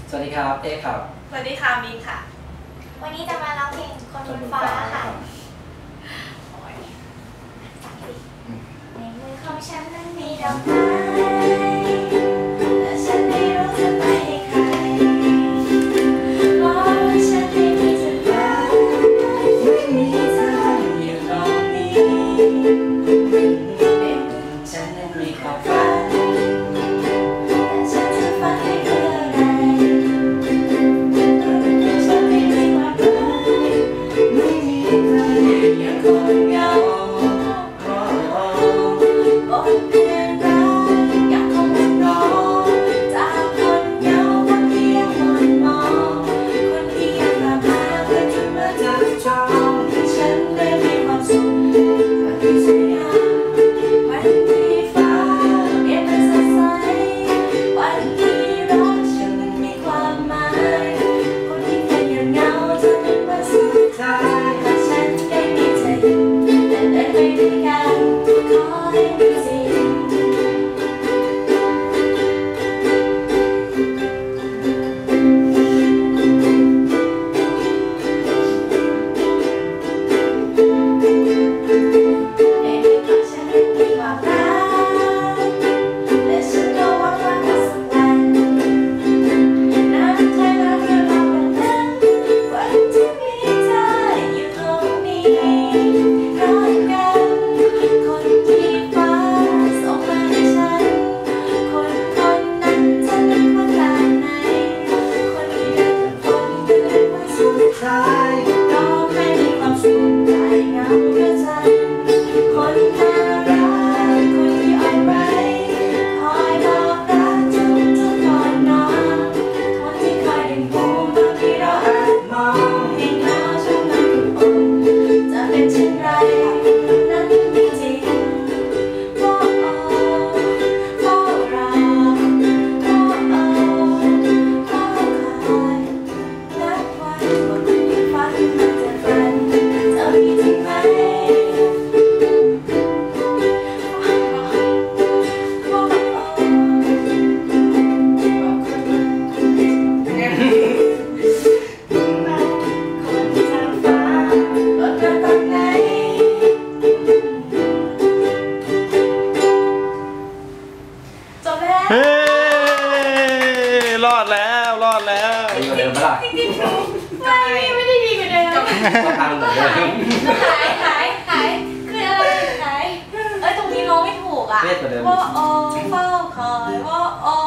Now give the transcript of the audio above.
สวัสดีครับเต้ครับสวัสดีค่ะมินค่ะวันนี้จะมาร้องเพลงคนบนฟ้าค่ะในมือของฉันนั้นมีดอกไม้และฉันไม่รู้จะไปให้ใครเพราะฉันไม่มีเธอแล้วไม่มีเธออยู่ตรงนี้เป็นฉันนั้นมีความฝันแต่ฉันจะฝันให้เพื่ออะไรฉันไม่มีความหมายไม่มีใครยังคงเหงาบนเพลงรักยังคงรอจากคนเหงาคนที่ยังมนมองคนที่ยังตามหาเพื่อจะมาจับจองให้ฉันได้มีความสุขวันที่สวยงามวันที่ฟ้าเปลี่ยนเป็นสดใสวันที่รักฉันมันมีความหมายคนที่เคยเหงาจะเป็นวันสุดท้ายถ้าฉันได้มีเธออยู่และเดินไปด้วยกันขอให้มีสิ่งในมือของฉันนั้นมีความรักและฉันก็หวังว่าสักวันน้ำใจรักจะรอวันนั้นวันที่มีเธออยู่ตรงนี้รักกันคนที่ฟ้าส่งมาให้ฉันคนนั้นจะเป็นคนแบบไหนคนที่ได้กับคนเดินวันสุดท้ายก็ให้มีความสุขใจเหงาเมื่อฉันคนน่ารักคนที่อ่อนไหวคอยบอกรักทุกก่อนนอนคนที่คอยดึงหูตอนที่เราแอบมองเห็นหน้าช่วงนั้นอุ่นๆจะเป็นเช่นไรนั้นจริงๆโอ้โอ้โอ้เราโอ้โอ้โอ้คอยนับวันว่าคุณยังฝันมาจะฝันจะมีจริงไหมโอ้โอ้ว่าคุณคนทางฟ้ารถมาตอนไหนจบแล้วเฮ้รอดแล้วรอดแล้วดีกว่าเดิมปะล่ะไม่ได้ดีกว่าเดิมก็ทางเหมือนเดิมหายคืออะไรหายตรงนี้ร้องไม่ถูกอ่ะเครียดกว่าเดิมว่าโอเฝ้าคอยว่าโอ